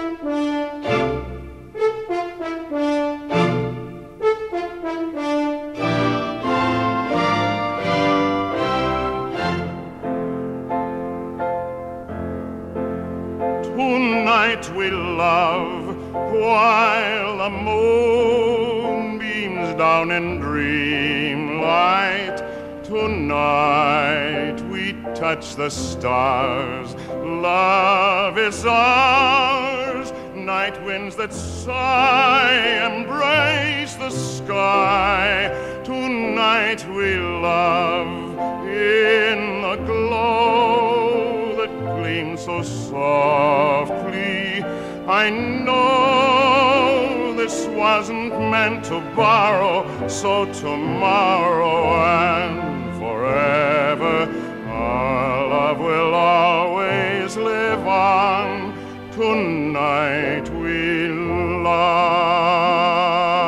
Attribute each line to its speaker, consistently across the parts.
Speaker 1: Tonight we'll love while the moon beams down in dreamlight. Tonight we touch the stars. Love is ours. Night winds that sigh embrace the sky. Tonight we love in the glow that gleams so softly. I know this wasn't meant to borrow, so tomorrow and forever our love will always live on. Tonight we love.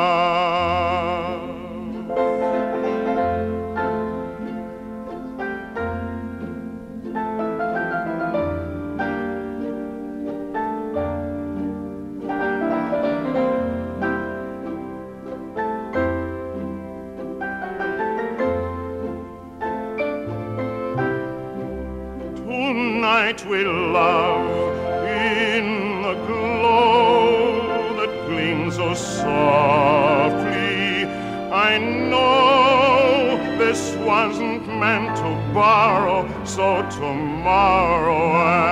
Speaker 1: Tonight we'll love in the glow that gleams so softly. I know this wasn't meant to borrow, so tomorrow